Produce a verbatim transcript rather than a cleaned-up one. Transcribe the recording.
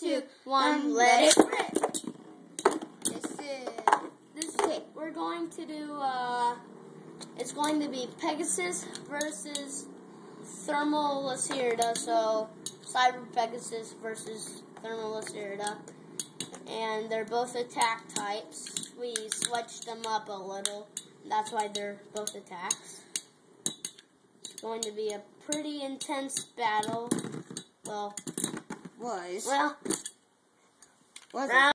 two, one, let it rip. This is this. Okay, we're going to do. Uh, it's going to be Pegasus versus Thermal Lacerda. So Cyber Pegasus versus Thermal Lacerda, and they're both attack types. We switched them up a little. That's why they're both attacks. It's going to be a pretty intense battle. Well, Was. well, Was round